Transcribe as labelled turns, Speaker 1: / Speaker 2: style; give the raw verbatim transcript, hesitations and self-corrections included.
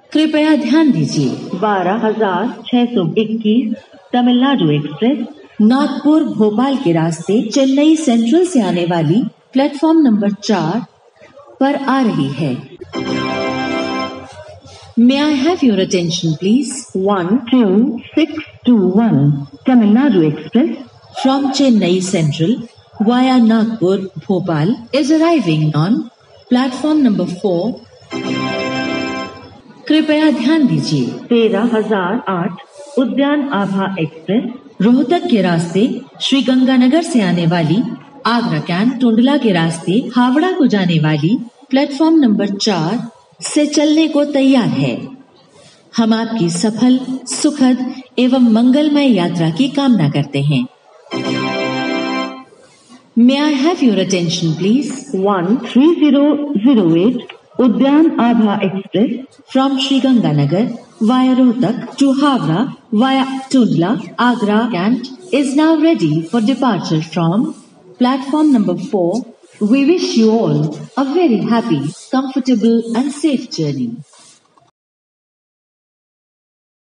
Speaker 1: कृपया ध्यान दीजिए।
Speaker 2: बारह हजार छह सौ इक्कीस तमिलनाडु एक्सप्रेस
Speaker 1: नागपुर भोपाल के रास्ते चेन्नई सेंट्रल से आने वाली प्लेटफॉर्म नंबर चार पर आ रही है। May I have your attention, please?
Speaker 2: one two six two one Tamil Nadu Express
Speaker 1: from Chennai Central via Nagpur, Bhopal is arriving on platform number four. कृपया ध्यान दीजिए।
Speaker 2: तेरह हजार आठ उद्यान आभा एक्सप्रेस
Speaker 1: रोहतक के रास्ते श्री गंगानगर से आने वाली आगरा कैंट टुंडला के रास्ते हावड़ा को जाने वाली प्लेटफॉर्म नंबर चार से चलने को तैयार है। हम आपकी सफल, सुखद एवं मंगलमय यात्रा की कामना करते हैं। May I have your attention, please?
Speaker 2: one three zero zero eight Udyan Abha Express
Speaker 1: from Sri Ganganagar via Rohtak to Havra via Tundla, Agra Cant is now ready for departure from platform number four. We wish you all a very happy, comfortable and safe journey.